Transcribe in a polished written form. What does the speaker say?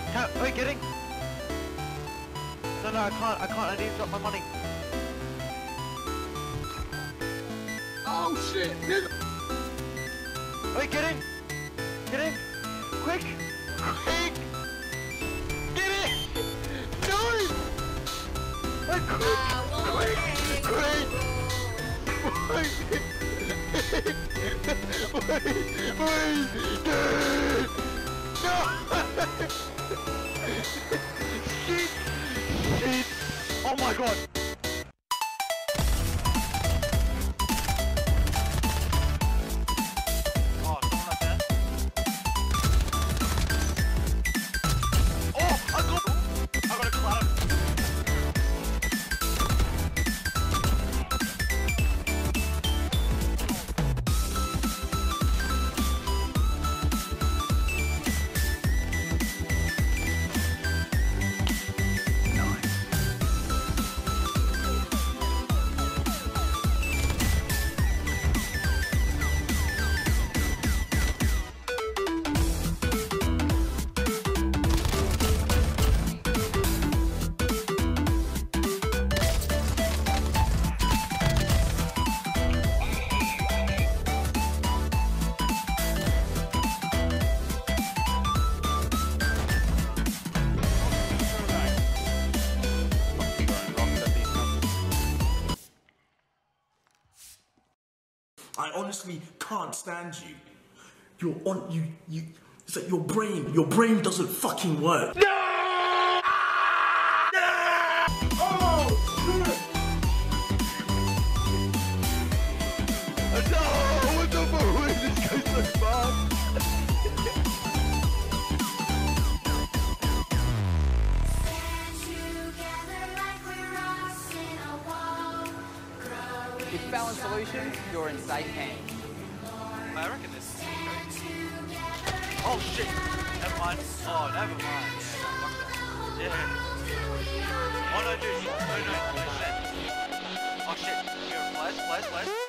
Wait, get in! No, I can't, I need to drop my money. Oh shit, nigga! Wait, get in! Get in! Quick! Quick! Get in! No! Wait, quick! Quick! Wait! Dude! No! Shit! Shit! Oh my god! I honestly can't stand you. It's like your brain doesn't fucking work. No! Oh, shit! No! What the fuck? This guy's so fast! With Balance Solutions, you're in safe hands. I reckon this is crazy. Oh shit! Never mind. Oh, never mind. Yeah, fuck that. Yeah. Oh no, dude. No, shit. Oh shit. Here, flash.